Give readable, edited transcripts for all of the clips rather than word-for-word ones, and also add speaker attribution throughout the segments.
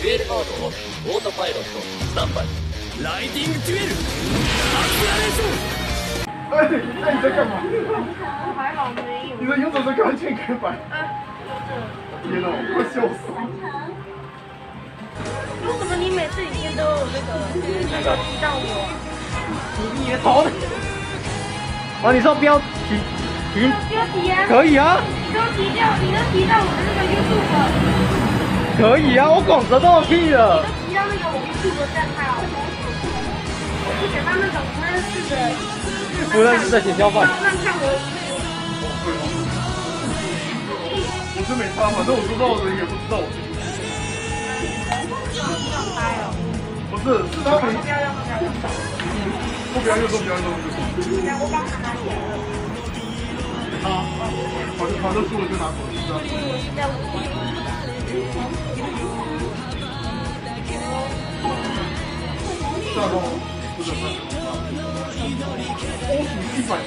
Speaker 1: デュエルモードオフ、オートパイロット、スタンバイ。ライティングデュエル、アクセラレーション。
Speaker 2: 哎，那你在干嘛？
Speaker 3: 我还好没有。
Speaker 2: 你的游走在看健康版。天哪，我快笑死了！
Speaker 3: 为什么你每次影片都有那个提到我？
Speaker 2: 你的头呢？哦，你说标题提？
Speaker 3: 标题啊？
Speaker 2: 可以啊。
Speaker 3: 你都提到我的那个 YouTube。
Speaker 2: 可以啊，我广泽都有屁了。
Speaker 3: 你都提到那个我 YouTube 账号，我不想让那种不认识的。
Speaker 2: 不认识的写交饭。
Speaker 3: 乱看我。
Speaker 2: 我是没差，反正我知道的人也不知道我是。
Speaker 3: 拍哦。
Speaker 2: 不是，是他们。
Speaker 3: 不要用，
Speaker 2: 不要用，不要用。
Speaker 3: 我帮他拿起来了。
Speaker 2: 啊，反正输了就拿手机啊。
Speaker 3: 我现在
Speaker 2: 大东不是欧属地板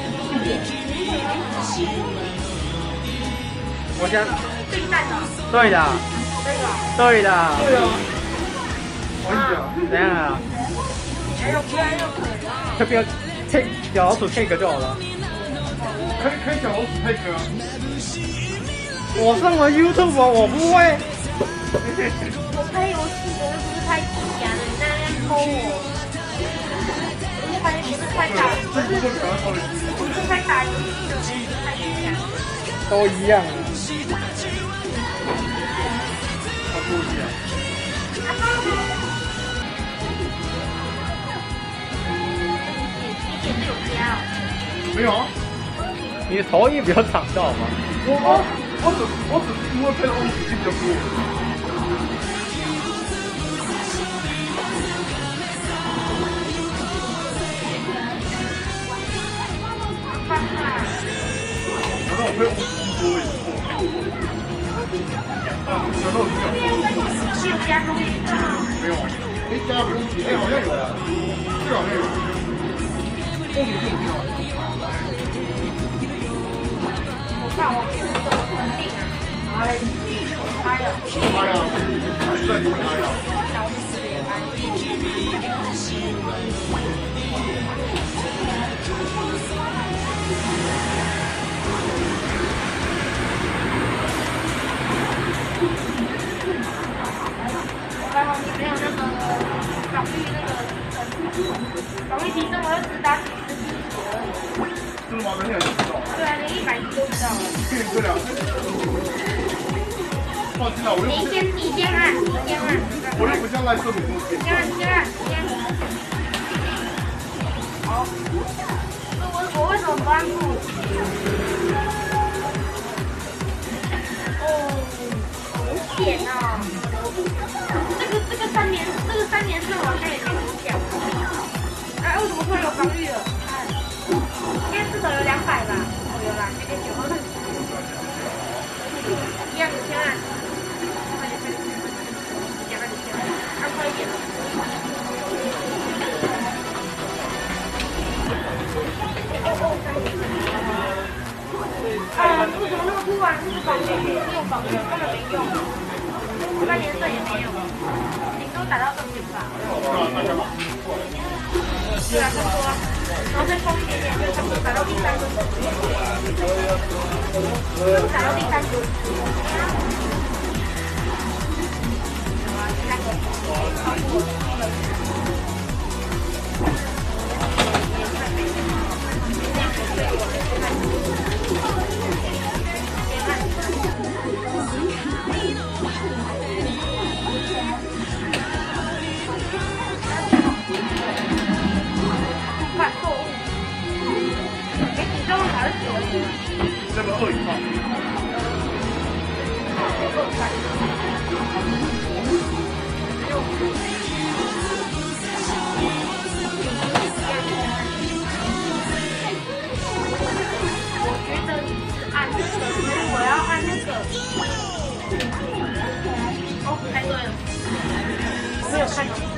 Speaker 2: 我先
Speaker 3: 对战的。
Speaker 2: 对的。对的。对啊。我跟你讲，怎样啊？要不要 take 小老鼠 take 就好了？可以小老鼠 take 啊。我上了 YouTube， 我不会。
Speaker 3: 我拍游戏的，又不是拍机甲的，你在那边抠我。不是拍打，不是拍打游戏的，是拍机甲。
Speaker 2: 都一样。都一样。没有啊。你的头也比较长，知道吗？我只是因为配的欧属性比较多。难道我配欧属性多也是错？难道我是有加攻击？没有，没加攻击。哎，好像有啊，这个好像有。欧属性没有。
Speaker 3: 我看我是怎么稳定啊？拍了，
Speaker 2: 还是在里面拍了。
Speaker 3: 还好你没有那个防御提升，我就只打几次机器而已。
Speaker 2: 真的吗？那你还知道？
Speaker 3: 对啊，连100级都知道了。
Speaker 2: 骗不了。放心了，我又不。
Speaker 3: 你先按。
Speaker 2: 我又不像赖色美多先。
Speaker 3: 先。好。我为什么不按住？好险啊！这个3连胜好像也没影响。哎，为什么突然有防御了？应该至少有200吧？有啦，这边有。一样，你先按。按快一点。为什么那么突然？这是防御，没有防御，根本没用。3连胜也没有，顶多打到2点吧。对啊，差不多啊。然后再冲一点点，就差不多打到第3个。打到第3个。
Speaker 2: 这个2-1号。
Speaker 3: 我觉得你是按这个，所以我要按那个。哦，猜对了，我没有看懂。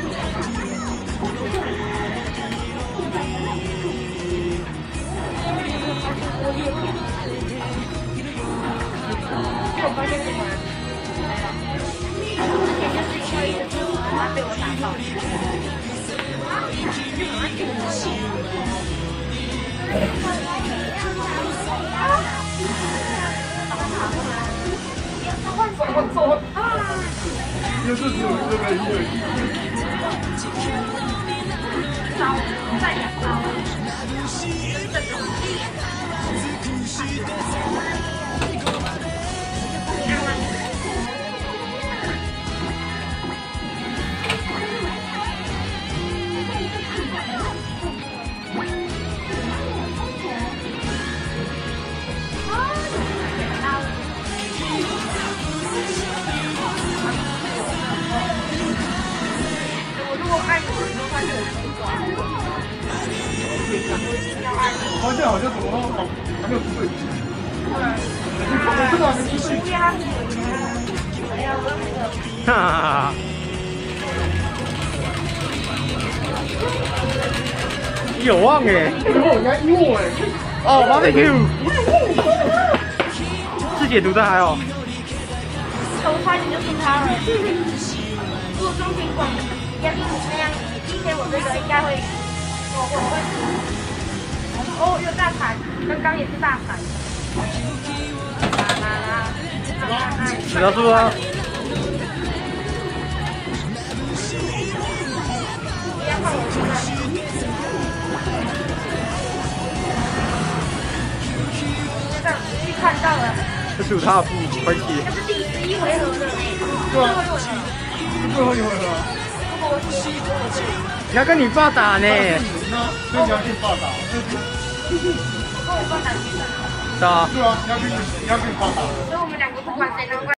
Speaker 3: 我发现什么？之前就是因为一直他被我打爆。
Speaker 2: 就是只有这个一而已。
Speaker 3: 招再两招，这种力。
Speaker 2: 好像怎么还没有出队？这个还没出队。哈哈哈！有望哎！人家有哎！哦 ，barbecue。自解读的还好。
Speaker 3: 头差点就输他了。如果中情广要是那样，PK我这个应该会，我会输。哦，又大砍，刚刚也是大砍。
Speaker 2: 死了是不是？
Speaker 3: 不要放我出来。这样去看到了。
Speaker 2: 这是有他的不关系。
Speaker 3: 这是第11回合的，
Speaker 2: 对啊，最后一回合。
Speaker 3: 如果我输，
Speaker 2: 你要跟你爸打呢。所以你要跟你爸打。
Speaker 3: 我跟我爸打局胜。
Speaker 2: 是啊。
Speaker 3: 对啊，你要跟你爸打。所以我们两个不管谁能。